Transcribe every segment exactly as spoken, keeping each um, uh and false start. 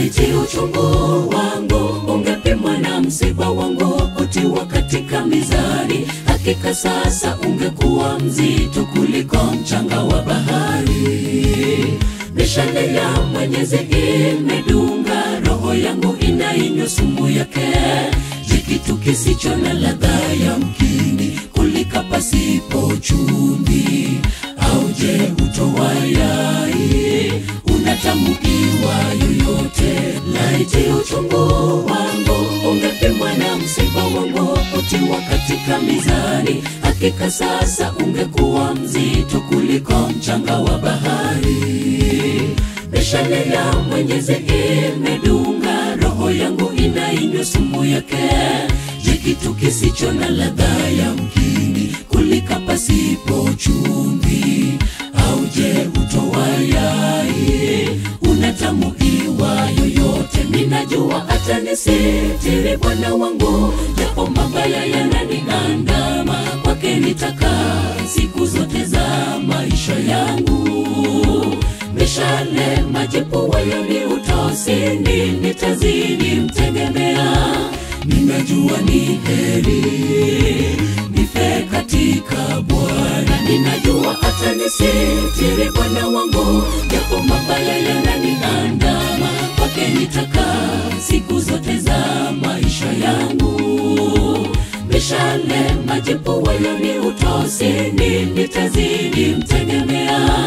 laiti uchungu wangu ungepimwa na msiba wangu kutiwa katika mizani, hakika sasa ungekuwa mzito kuliko mchanga wa bahari. Mishale ya Mwenyezi imedunga, roho yangu inainywa sumu yake. Je, kitu kisicho na ladha yamkini kulika pasipo chumvi? Au je, utoa yai unatamukiwa yoyote? Laiti uchungu wangu ungepimwa na msiba wangu kutiwa katika mizani, hakika sasa ungekuwa mzito kuliko mchanga wa bahari. Mishale ya Mwenyezi imedunga, roho yangu inainywa sumu yake. Je, kitu kisicho na ladha yamkini kulika pasipo chumvi? Au je, utoa yai unatamukiwa yoyote? Ninajua atanisitiri Bwana wangu, japo mabaya yananiandama, kwake nitakaa siku zote za maisha yangu. Mishale majipu wayoni utosini, nitazidi mtegemea. Ninajua ni heri nife katika Bwana. Ninajua atanisitiri Bwana wangu, japo mabaya yananiandama, kwake nitakaa siku zote za maisha yangu. Mishale majipu wayoni utosini, nitazidi mtegemea.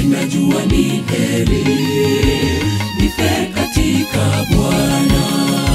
Ninajua ni heri nife katika Bwana.